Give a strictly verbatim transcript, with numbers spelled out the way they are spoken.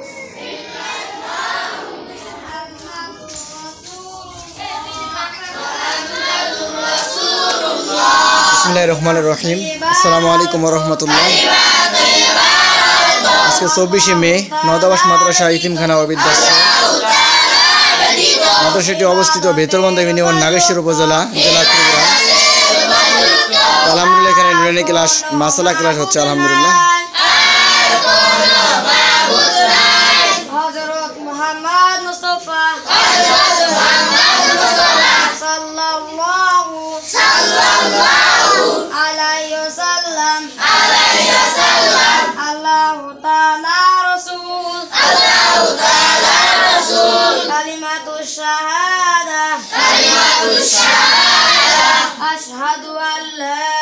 बिस्मिल्लाहिर्रहमानिर्रहीम। अस्सलामु अलैकुम वरहमतुल्लाह। আজকে চব্বিশে মে নওদাবাস মাদ্রাসা ইতিমখানা ও বিদ্যাশ্রম মাদ্রাসাটি অবস্থিত ভেতরবন্দা ইউনিয়ন নাগেশ্বর উপজেলা জেলা কুড়িগ্রাম। আলহামদুলিল্লাহ এখানে নুরানি ক্লাস মাসালা ক্লাস হচ্ছে আলহামদুলিল্লাহ। হযরত মুহাম্মদ মুস্তাফা হযরত মুহাম্মদ মুস্তাফা সাল্লাল্লাহু সাল্লাল্লাহু আলাইহি ওয়াসাল্লাম আলাইহি ওয়াসাল্লাম আল্লাহু তাআলা রাসূল আল্লাহু তাআলা রাসূল কালিমাতুশ শাহাদা কালিমাতুশ শাহাদা আশহাদু আল্লা